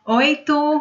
Oi,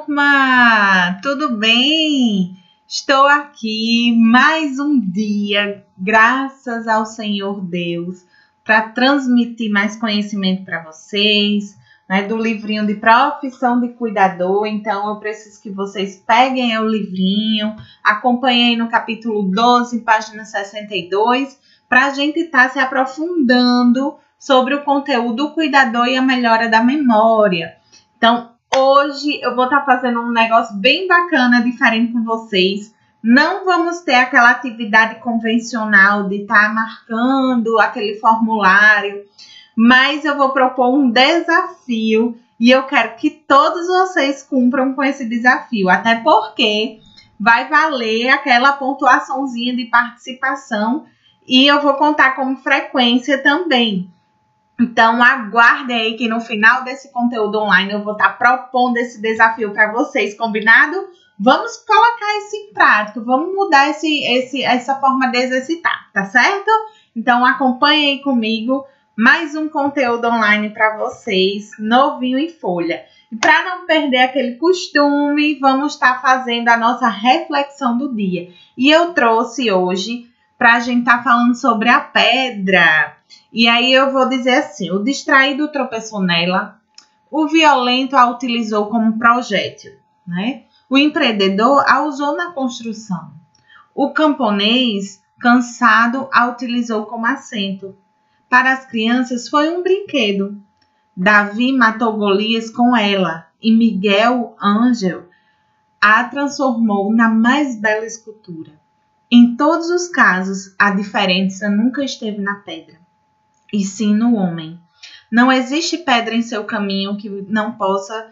turma! Tudo bem? Estou aqui mais um dia, graças ao Senhor Deus, para transmitir mais conhecimento para vocês, né, do livrinho de Profissão de Cuidador. Então, eu preciso que vocês peguem o livrinho, acompanhem no capítulo 12, página 62, para a gente estar se aprofundando sobre o conteúdo do cuidador e a melhora da memória. Então, hoje eu vou estar fazendo um negócio bem bacana, diferente com vocês. Não vamos ter aquela atividade convencional de estar marcando aquele formulário, mas eu vou propor um desafio e eu quero que todos vocês cumpram com esse desafio, até porque vai valer aquela pontuaçãozinha de participação e eu vou contar como frequência também. Então, aguardem aí que no final desse conteúdo online eu vou estar propondo esse desafio para vocês, combinado? Vamos colocar isso em prática, vamos mudar essa forma de exercitar, tá certo? Então, acompanhem aí comigo mais um conteúdo online para vocês, novinho em folha. E para não perder aquele costume, vamos estar fazendo a nossa reflexão do dia. E eu trouxe hoje para a gente estar falando sobre a pedra. E aí eu vou dizer assim: o distraído tropeçou nela, o violento a utilizou como projétil, né? O empreendedor a usou na construção, o camponês cansado a utilizou como assento. Para as crianças foi um brinquedo. Davi matou Golias com ela e Miguel Ângelo a transformou na mais bela escultura. Em todos os casos, a diferença nunca esteve na pedra, e sim no homem. Não existe pedra em seu caminho que não possa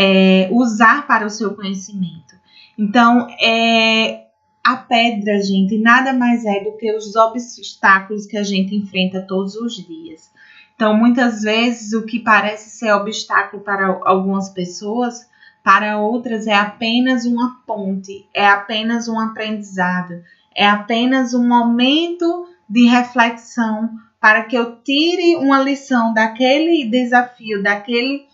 usar para o seu conhecimento. Então, a pedra, gente, nada mais é do que os obstáculos que a gente enfrenta todos os dias. Então, muitas vezes, o que parece ser obstáculo para algumas pessoas, para outras é apenas uma ponte, é apenas um aprendizado, é apenas um momento de reflexão para que eu tire uma lição daquele desafio, daquele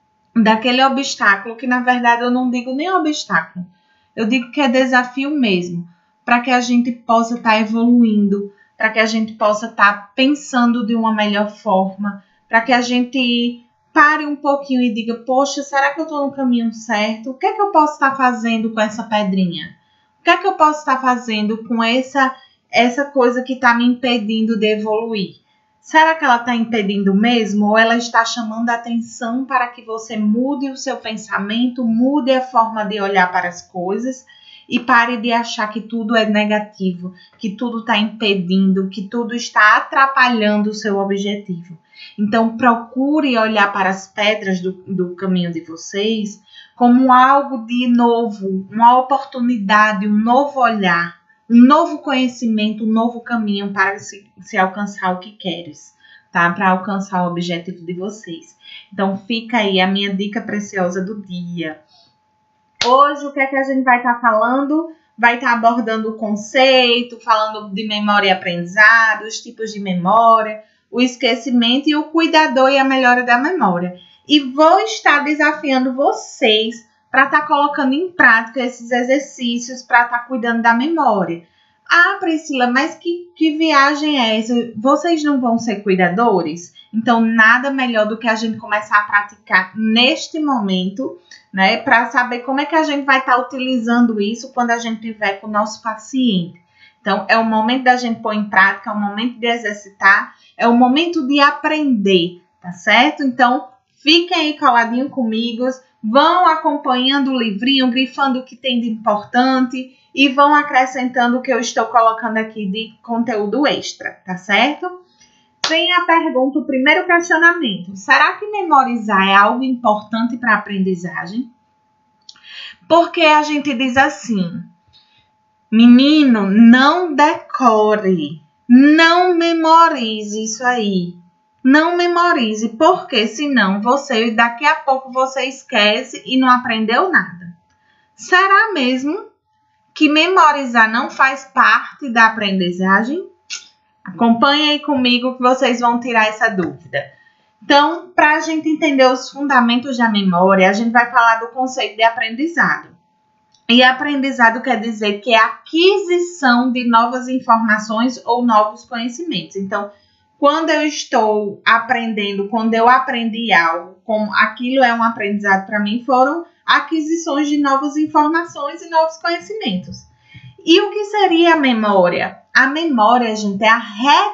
obstáculo, que na verdade eu não digo nem obstáculo, eu digo que é desafio mesmo, para que a gente possa estar evoluindo, para que a gente possa estar pensando de uma melhor forma, para que a gente pare um pouquinho e diga: poxa, será que eu estou no caminho certo? O que é que eu posso estar fazendo com essa pedrinha? O que é que eu posso estar fazendo com essa coisa que está me impedindo de evoluir? Será que ela está impedindo mesmo? Ou ela está chamando a atenção para que você mude o seu pensamento, mude a forma de olhar para as coisas e pare de achar que tudo é negativo, que tudo está impedindo, que tudo está atrapalhando o seu objetivo? Então, procure olhar para as pedras do caminho de vocês como algo de novo, uma oportunidade, um novo olhar, um novo conhecimento, um novo caminho para se alcançar o que queres, tá? Para alcançar o objetivo de vocês. Então, fica aí a minha dica preciosa do dia. Hoje, o que é que a gente vai estar falando? Vai estar abordando o conceito, falando de memória e aprendizado, os tipos de memória, o esquecimento e o cuidador e a melhora da memória. E vou estar desafiando vocês para estar colocando em prática esses exercícios para estar cuidando da memória. Ah, Priscila, mas que viagem é essa? Vocês não vão ser cuidadores? Então, nada melhor do que a gente começar a praticar neste momento, né? Para saber como é que a gente vai estar utilizando isso quando a gente estiver com o nosso paciente. Então, é o momento da gente pôr em prática, é o momento de exercitar, é o momento de aprender, tá certo? Então, fiquem aí coladinho comigo, vão acompanhando o livrinho, grifando o que tem de importante e vão acrescentando o que eu estou colocando aqui de conteúdo extra, tá certo? Vem a pergunta, o primeiro questionamento: será que memorizar é algo importante para a aprendizagem? Porque a gente diz assim: menino, não decore, não memorize isso aí. Não memorize, porque senão daqui a pouco você esquece e não aprendeu nada. Será mesmo que memorizar não faz parte da aprendizagem? Acompanhe aí comigo que vocês vão tirar essa dúvida. Então, para a gente entender os fundamentos da memória, a gente vai falar do conceito de aprendizado. E aprendizado quer dizer que é a aquisição de novas informações ou novos conhecimentos. Então, quando eu estou aprendendo, quando eu aprendi algo, como aquilo é um aprendizado para mim, foram aquisições de novas informações e novos conhecimentos. E o que seria a memória? A memória, gente, é a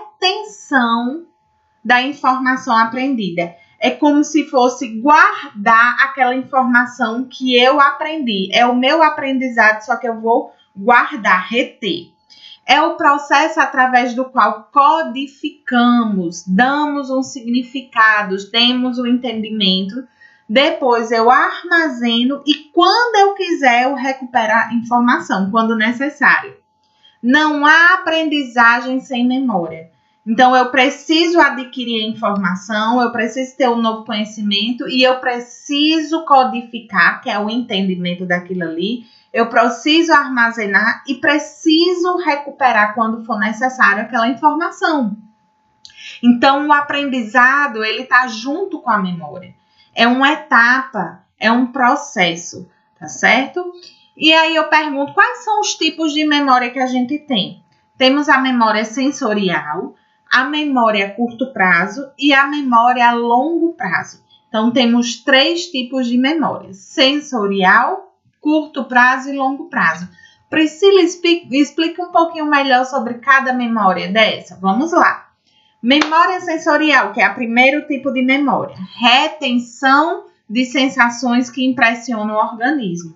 retenção da informação aprendida. É como se fosse guardar aquela informação que eu aprendi. É o meu aprendizado, só que eu vou guardar, reter. É o processo através do qual codificamos, damos um significado, temos o entendimento. Depois eu armazeno e quando eu quiser eu recupero a informação, quando necessário. Não há aprendizagem sem memória. Então, eu preciso adquirir a informação, eu preciso ter um novo conhecimento e eu preciso codificar, que é o entendimento daquilo ali. Eu preciso armazenar e preciso recuperar quando for necessário aquela informação. Então, o aprendizado, ele está junto com a memória. É uma etapa, é um processo, tá certo? E aí eu pergunto, quais são os tipos de memória que a gente tem? Temos a memória sensorial, a memória a curto prazo e a memória a longo prazo. Então, temos 3 tipos de memória: sensorial, curto prazo e longo prazo. Priscila, explica um pouquinho melhor sobre cada memória dessa. Vamos lá. Memória sensorial, que é o primeiro tipo de memória. Retenção de sensações que impressionam o organismo.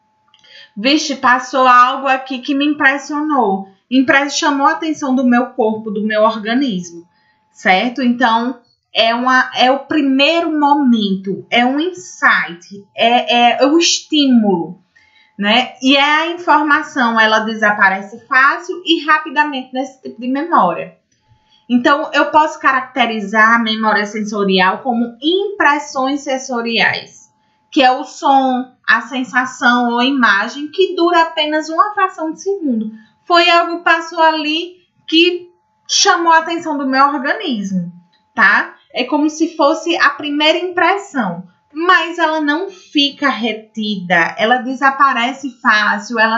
Vixe, passou algo aqui que me impressionou. Chamou a atenção do meu corpo, do meu organismo, certo? Então, é o primeiro momento, é um insight, é o estímulo, né? E a informação, ela desaparece fácil e rapidamente nesse tipo de memória. Então, eu posso caracterizar a memória sensorial como impressões sensoriais, que é o som, a sensação ou imagem que dura apenas uma fração de segundo. Foi algo que passou ali que chamou a atenção do meu organismo, tá? É como se fosse a primeira impressão, mas ela não fica retida, ela desaparece fácil, ela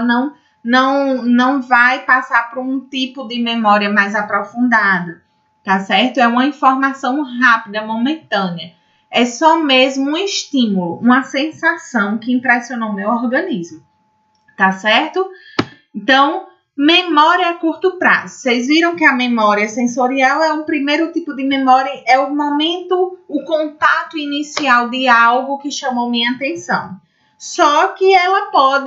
não vai passar por um tipo de memória mais aprofundada, tá certo? É uma informação rápida, momentânea. É só mesmo um estímulo, uma sensação que impressionou meu organismo, tá certo? Então, memória a curto prazo. Vocês viram que a memória sensorial é um primeiro tipo de memória, é o momento, o contato inicial de algo que chamou minha atenção. Só que ela pode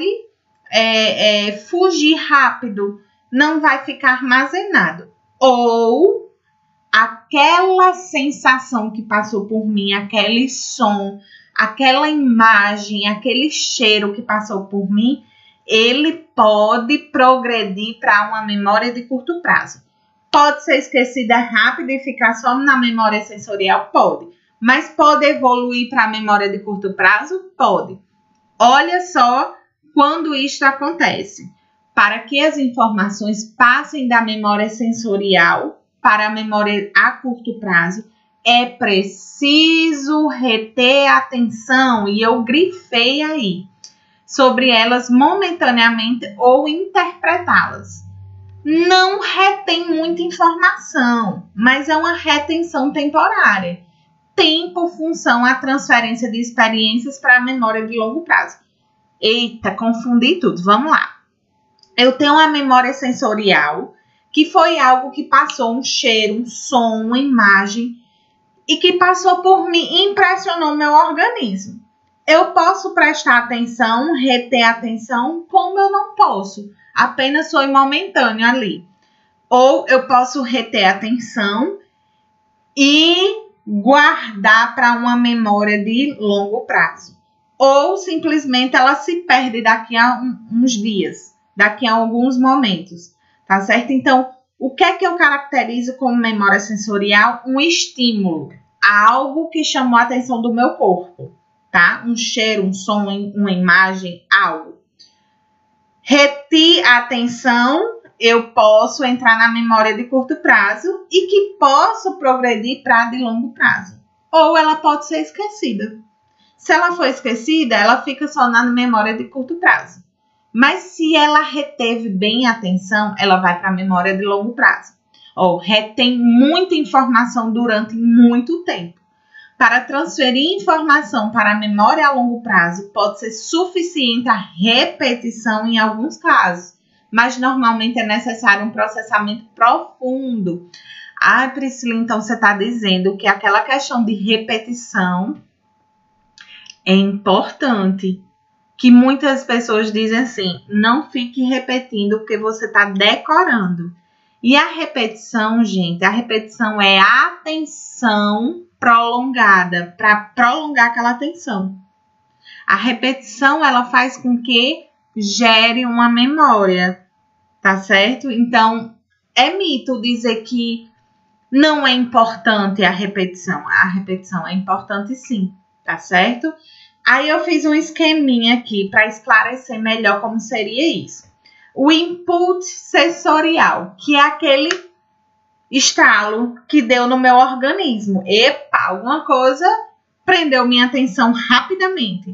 fugir rápido, não vai ficar armazenado. Ou aquela sensação que passou por mim, aquele som, aquela imagem, aquele cheiro que passou por mim, ele pode progredir para uma memória de curto prazo. Pode ser esquecida rápido e ficar só na memória sensorial? Pode. Mas pode evoluir para a memória de curto prazo? Pode. Olha só quando isto acontece. Para que as informações passem da memória sensorial para a memória a curto prazo, é preciso reter a atenção, e eu grifei aí, sobre elas momentaneamente ou interpretá-las. Não retém muita informação, mas é uma retenção temporária. Tempo, função, a transferência de experiências para a memória de longo prazo. Eita, confundi tudo. Vamos lá. Eu tenho uma memória sensorial, que foi algo que passou, um cheiro, um som, uma imagem, e que passou por mim e impressionou meu organismo. Eu posso prestar atenção, reter atenção, como eu não posso. Apenas foi momentâneo ali. Ou eu posso reter atenção e guardar para uma memória de longo prazo. Ou simplesmente ela se perde daqui a uns dias, daqui a alguns momentos, tá certo? Então, o que é que eu caracterizo como memória sensorial? Um estímulo, algo que chamou a atenção do meu corpo, tá? Um cheiro, um som, uma imagem, algo. Reti a atenção, eu posso entrar na memória de curto prazo e que posso progredir para de longo prazo. ou ela pode ser esquecida. Se ela for esquecida, ela fica só na memória de curto prazo. Mas se ela reteve bem a atenção, ela vai para a memória de longo prazo. Ou retém muita informação durante muito tempo. Para transferir informação para a memória a longo prazo, pode ser suficiente a repetição em alguns casos, mas normalmente é necessário um processamento profundo. Ah, Priscila, então você está dizendo que aquela questão de repetição é importante. Que muitas pessoas dizem assim, não fique repetindo porque você está decorando. E a repetição, gente, a repetição é atenção prolongada, para prolongar aquela atenção. A repetição, ela faz com que gere uma memória, tá certo? Então, é mito dizer que não é importante a repetição. A repetição é importante sim, tá certo? Aí eu fiz um esqueminha aqui para esclarecer melhor como seria isso. O input sensorial, que é aquele estalo que deu no meu organismo. Epa, alguma coisa prendeu minha atenção rapidamente.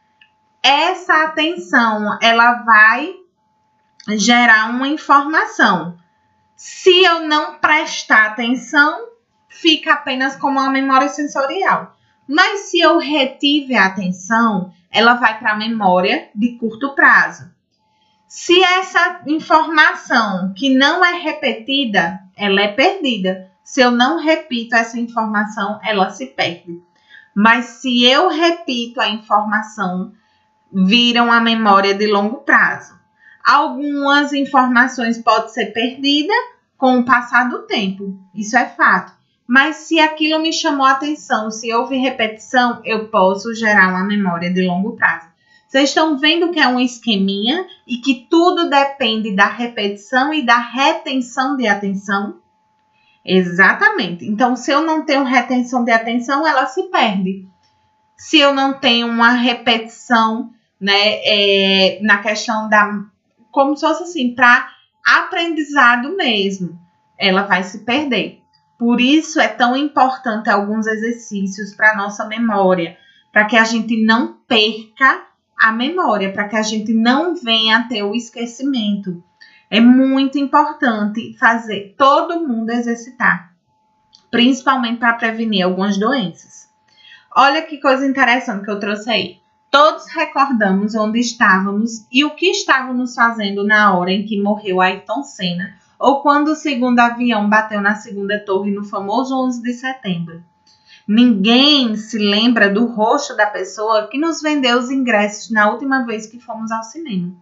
Essa atenção, ela vai gerar uma informação. Se eu não prestar atenção, fica apenas como uma memória sensorial. Mas se eu retive a atenção, ela vai para a memória de curto prazo. Se essa informação que não é repetida, ela é perdida. Se eu não repito essa informação, ela se perde. Mas se eu repito a informação, viram a memória de longo prazo. Algumas informações podem ser perdidas com o passar do tempo. Isso é fato. Mas se aquilo me chamou a atenção, se houve repetição, eu posso gerar uma memória de longo prazo. Vocês estão vendo que é um esqueminha e que tudo depende da repetição e da retenção de atenção? Exatamente. Então, se eu não tenho retenção de atenção, ela se perde. Se eu não tenho uma repetição, né, na questão da... Como se fosse assim, para aprendizado mesmo, ela vai se perder. Por isso é tão importante alguns exercícios para a nossa memória, para que a gente não perca a memória, para que a gente não venha a ter o esquecimento. É muito importante fazer todo mundo exercitar, principalmente para prevenir algumas doenças. Olha que coisa interessante que eu trouxe aí. Todos recordamos onde estávamos e o que estávamos fazendo na hora em que morreu Ayrton Senna, ou quando o segundo avião bateu na segunda torre no famoso 11 de setembro. Ninguém se lembra do rosto da pessoa que nos vendeu os ingressos na última vez que fomos ao cinema.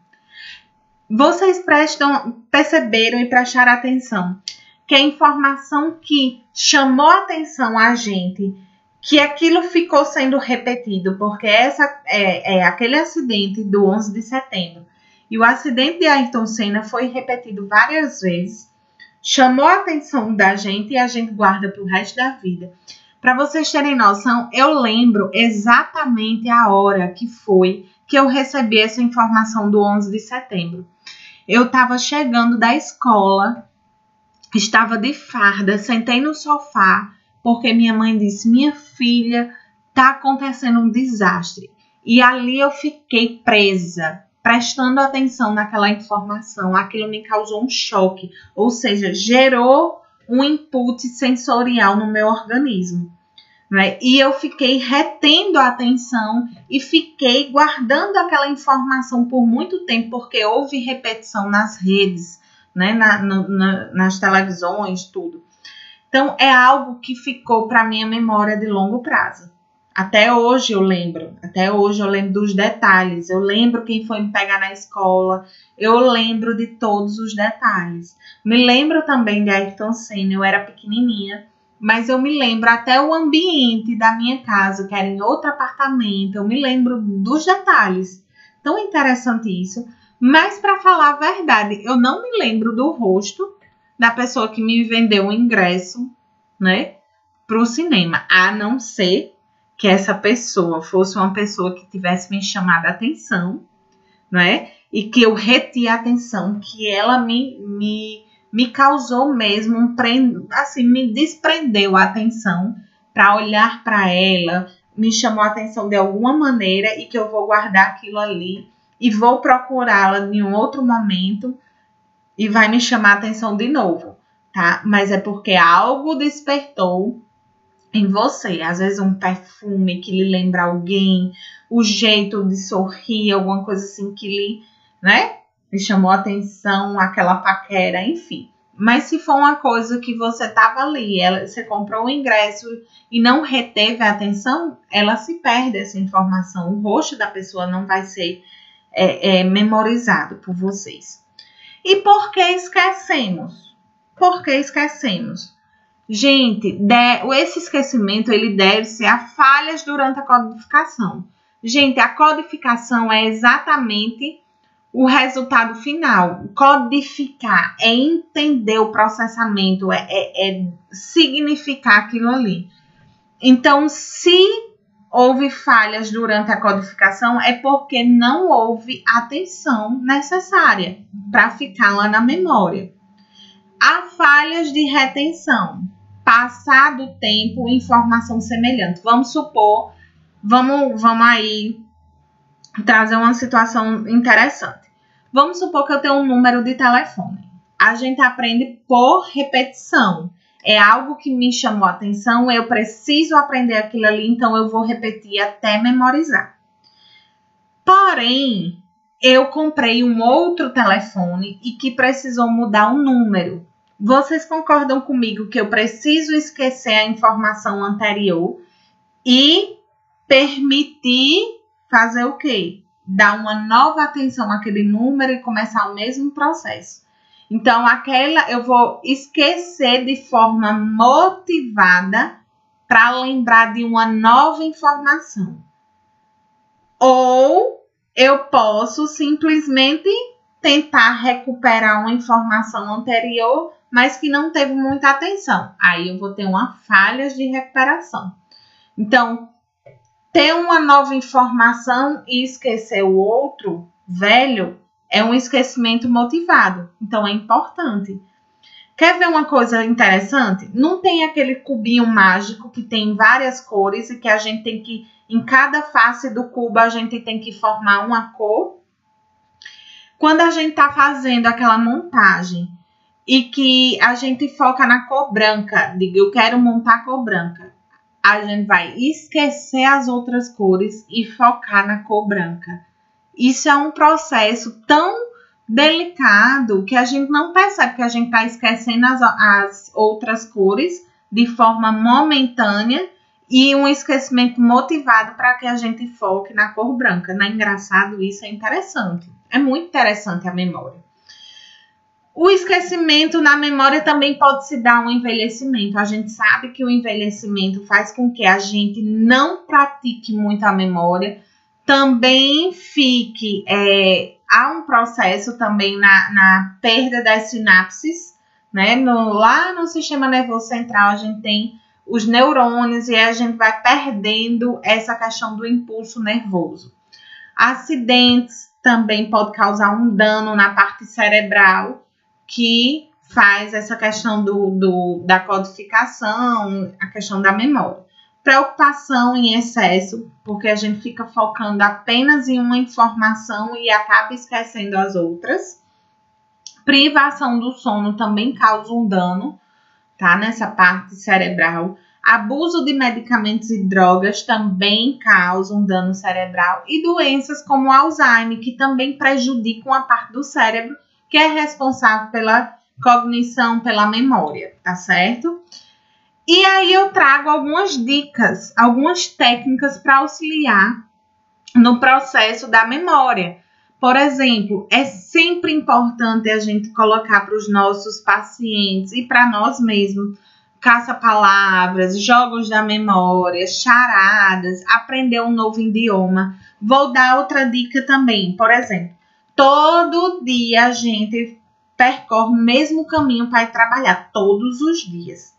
Vocês perceberam e prestaram atenção que a informação que chamou a atenção a gente, que aquilo ficou sendo repetido, porque aquele acidente do 11 de setembro e o acidente de Ayrton Senna foi repetido várias vezes, chamou a atenção da gente e a gente guarda para o resto da vida. Para vocês terem noção, eu lembro exatamente a hora que foi que eu recebi essa informação do 11 de setembro. Eu estava chegando da escola, estava de farda, sentei no sofá, porque minha mãe disse, minha filha, tá acontecendo um desastre. E ali eu fiquei presa, prestando atenção naquela informação. Aquilo me causou um choque, ou seja, gerou um input sensorial no meu organismo, né? E eu fiquei retendo a atenção e fiquei guardando aquela informação por muito tempo, porque houve repetição nas redes, né? Nas televisões, tudo. Então, é algo que ficou para minha memória de longo prazo. Até hoje eu lembro dos detalhes. Eu lembro quem foi me pegar na escola. Eu lembro de todos os detalhes. Me lembro também de Ayrton Senna, eu era pequenininha. Mas eu me lembro até o ambiente da minha casa, que era em outro apartamento. Eu me lembro dos detalhes. Tão interessante isso. Mas, para falar a verdade, eu não me lembro do rosto da pessoa que me vendeu o ingresso, né, para o cinema. A não ser que essa pessoa fosse uma pessoa que tivesse me chamado a atenção, né, e que eu reti a atenção, que ela me causou mesmo assim, me desprendeu a atenção para olhar para ela, me chamou a atenção de alguma maneira e que eu vou guardar aquilo ali e vou procurá-la em um outro momento e vai me chamar a atenção de novo, tá? Mas é porque algo despertou em você. Às vezes um perfume que lhe lembra alguém, o jeito de sorrir, alguma coisa assim que lhe, né? Me chamou a atenção, aquela paquera, enfim. Mas se for uma coisa que você estava ali, você comprou o ingresso e não reteve a atenção, ela se perde essa informação. O rosto da pessoa não vai ser memorizado por vocês. E por que esquecemos? Por que esquecemos? Gente, esse esquecimento ele deve-se a falhas durante a codificação. Gente, a codificação é exatamente o resultado final. Codificar é entender o processamento, é significar aquilo ali. Então, se houve falhas durante a codificação, é porque não houve atenção necessária para ficar lá na memória. Há falhas de retenção. Passar do tempo, informação semelhante. Vamos supor, vamos aí trazer uma situação interessante. Vamos supor que eu tenho um número de telefone. A gente aprende por repetição. É algo que me chamou a atenção, eu preciso aprender aquilo ali, então eu vou repetir até memorizar. Porém, eu comprei um outro telefone e que precisou mudar o número. Vocês concordam comigo que eu preciso esquecer a informação anterior e permitir fazer o quê? Dar uma nova atenção àquele número e começar o mesmo processo. Então, eu vou esquecer de forma motivada para lembrar de uma nova informação. Ou eu posso simplesmente tentar recuperar uma informação anterior, mas que não teve muita atenção. Aí eu vou ter uma falha de recuperação. Então, ter uma nova informação e esquecer o outro velho é um esquecimento motivado. Então, é importante. Quer ver uma coisa interessante? Não tem aquele cubinho mágico que tem várias cores e que a gente tem que, em cada face do cubo, a gente tem que formar uma cor? Quando a gente está fazendo aquela montagem e que a gente foca na cor branca, diga, eu quero montar a cor branca, a gente vai esquecer as outras cores e focar na cor branca. Isso é um processo tão delicado que a gente não percebe que a gente está esquecendo as outras cores de forma momentânea e um esquecimento motivado para que a gente foque na cor branca. Não é engraçado isso? É interessante. É muito interessante a memória. O esquecimento na memória também pode se dar um envelhecimento. A gente sabe que o envelhecimento faz com que a gente não pratique muito a memória. Também há um processo também na perda das sinapses, né? Lá no sistema nervoso central a gente tem os neurônios e a gente vai perdendo essa questão do impulso nervoso. Acidentes também pode causar um dano na parte cerebral que faz essa questão da codificação, a questão da memória. Preocupação em excesso, porque a gente fica focando apenas em uma informação e acaba esquecendo as outras. Privação do sono também causa um dano, tá? Nessa parte cerebral. Abuso de medicamentos e drogas também causa um dano cerebral. E doenças como Alzheimer, que também prejudicam a parte do cérebro, que é responsável pela cognição, pela memória, tá certo? E aí eu trago algumas dicas, algumas técnicas para auxiliar no processo da memória. Por exemplo, é sempre importante a gente colocar para os nossos pacientes e para nós mesmos caça-palavras, jogos da memória, charadas, aprender um novo idioma. Vou dar outra dica também. Por exemplo, todo dia a gente percorre o mesmo caminho para ir trabalhar, todos os dias.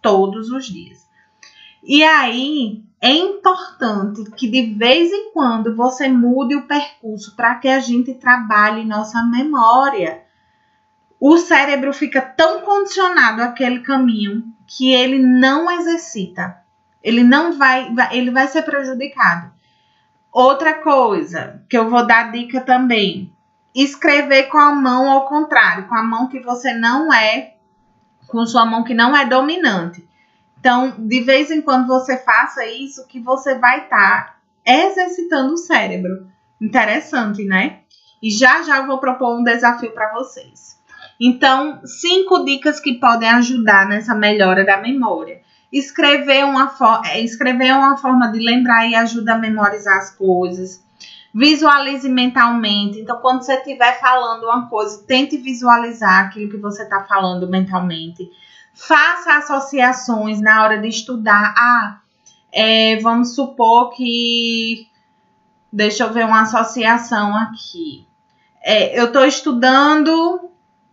E aí, é importante que de vez em quando você mude o percurso para que a gente trabalhe nossa memória. O cérebro fica tão condicionado àquele caminho que ele não exercita. Ele não ele vai ser prejudicado. Outra coisa que eu vou dar dica também, escrever com a mão ao contrário, com a mão que você não é, com sua mão que não é dominante. Então, de vez em quando você faça isso, que você vai estar exercitando o cérebro. Interessante, né? E já eu vou propor um desafio para vocês. Então, 5 dicas que podem ajudar nessa melhora da memória. Escrever é uma forma de lembrar e ajuda a memorizar as coisas. Visualize mentalmente. Então, quando você estiver falando uma coisa, tente visualizar aquilo que você está falando mentalmente. Faça associações na hora de estudar. Vamos supor que... Deixa eu ver uma associação aqui. Eu estou estudando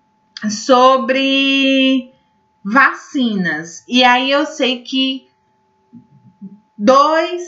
sobre vacinas. E aí eu sei que 2,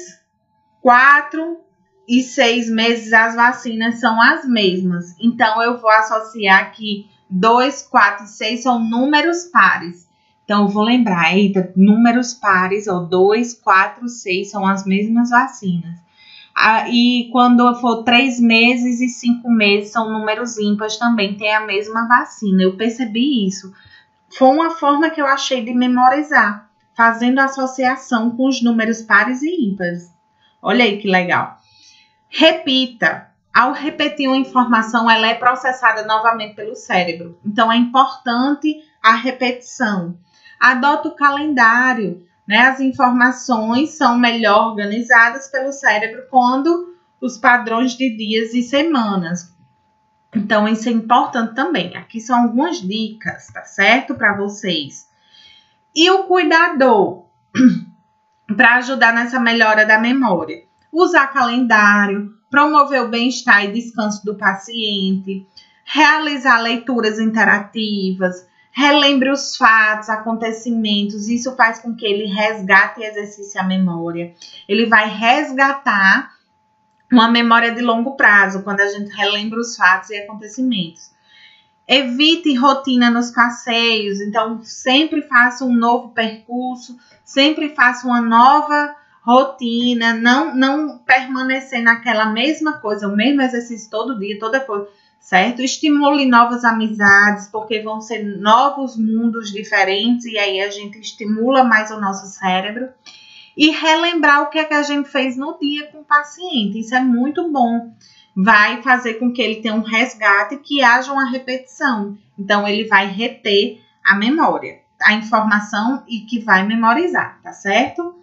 4 e 6 meses as vacinas são as mesmas. Então, eu vou associar que 2, 4 e 6 são números pares. Então, eu vou lembrar, eita, números pares, 2, 4, 6 são as mesmas vacinas. E quando for 3 meses e 5 meses, são números ímpares, também tem a mesma vacina. Eu percebi isso. Foi uma forma que eu achei de memorizar, fazendo associação com os números pares e ímpares. Olha aí que legal. Repita. Ao repetir uma informação, ela é processada novamente pelo cérebro. Então, é importante a repetição. Adota o calendário. As informações são melhor organizadas pelo cérebro quando os padrões de dias e semanas. Então, isso é importante também. Aqui são algumas dicas, tá certo? Para vocês. E o cuidador, para ajudar nessa melhora da memória. Usar calendário, promover o bem-estar e descanso do paciente, realizar leituras interativas, relembre os fatos, acontecimentos. Isso faz com que ele resgate e exercite a memória. Ele vai resgatar uma memória de longo prazo, quando a gente relembra os fatos e acontecimentos. Evite rotina nos passeios, então sempre faça um novo percurso, sempre faça uma nova rotina, não permanecer naquela mesma coisa, o mesmo exercício todo dia, toda coisa, certo? Estimule novas amizades, porque vão ser novos mundos diferentes e aí a gente estimula mais o nosso cérebro. E relembrar o que é que a gente fez no dia com o paciente. Isso é muito bom. Vai fazer com que ele tenha um resgate, que haja uma repetição. Então, ele vai reter a memória, a informação e que vai memorizar, tá certo?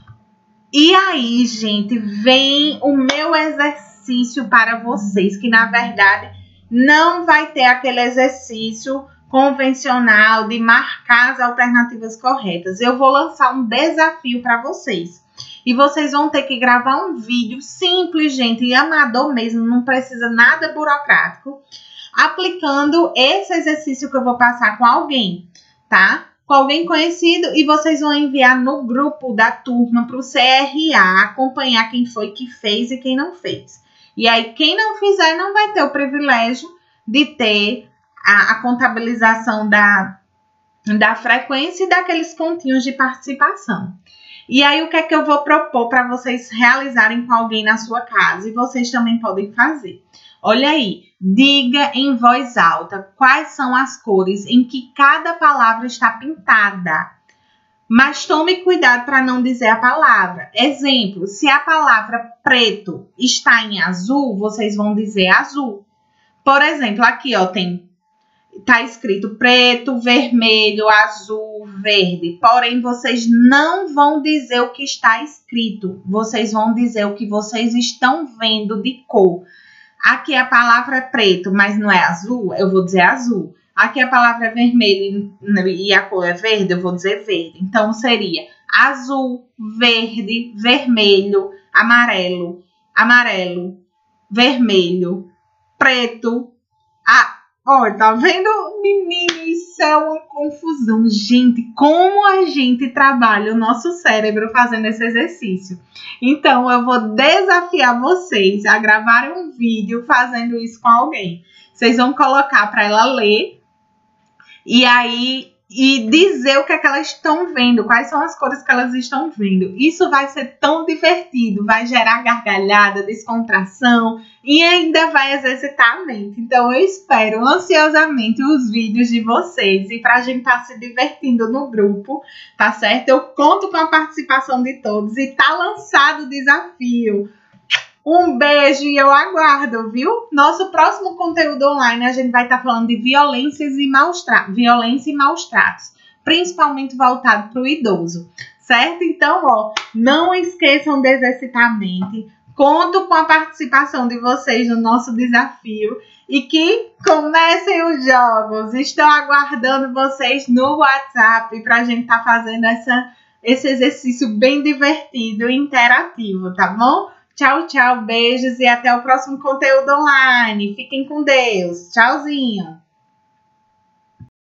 E aí, gente, vem o meu exercício para vocês, que na verdade não vai ter aquele exercício convencional de marcar as alternativas corretas. Eu vou lançar um desafio para vocês. E vocês vão ter que gravar um vídeo simples, gente, e amador mesmo, não precisa nada burocrático, aplicando esse exercício que eu vou passar com alguém, tá? Com alguém conhecido, e vocês vão enviar no grupo da turma para o CRA, acompanhar quem foi que fez e quem não fez. E aí, quem não fizer não vai ter o privilégio de ter a contabilização da frequência e daqueles pontinhos de participação. E aí, o que é que eu vou propor para vocês realizarem com alguém na sua casa? E vocês também podem fazer. Olha aí, diga em voz alta quais são as cores em que cada palavra está pintada. Mas tome cuidado para não dizer a palavra. Exemplo, se a palavra preto está em azul, vocês vão dizer azul. Por exemplo, aqui ó, tá escrito preto, vermelho, azul, verde. Porém, vocês não vão dizer o que está escrito. Vocês vão dizer o que vocês estão vendo de cor. Aqui a palavra é preto, mas não é azul, eu vou dizer azul. Aqui a palavra é vermelho e a cor é verde, eu vou dizer verde. Então, seria azul, verde, vermelho, amarelo, amarelo, vermelho, preto. Olha, tá vendo? Menino, isso é uma confusão. Gente, como a gente trabalha o nosso cérebro fazendo esse exercício. Então, eu vou desafiar vocês a gravarem um vídeo fazendo isso com alguém. Vocês vão colocar para ela ler. E aí, e dizer o que é que elas estão vendo, quais são as cores que elas estão vendo. Isso vai ser tão divertido, vai gerar gargalhada, descontração e ainda vai exercitar a mente. Então eu espero ansiosamente os vídeos de vocês e pra gente estar se divertindo no grupo, tá certo? Eu conto com a participação de todos e tá lançado o desafio. Um beijo e eu aguardo, viu? Nosso próximo conteúdo online a gente vai estar falando de violência e maus tratos, principalmente voltado para o idoso, certo? Então, ó, não esqueçam de exercitar a mente. Conto com a participação de vocês no nosso desafio e que comecem os jogos. Estou aguardando vocês no WhatsApp para a gente estar fazendo esse exercício bem divertido e interativo, tá bom? Tchau, tchau, beijos e até o próximo conteúdo online. Fiquem com Deus. Tchauzinho.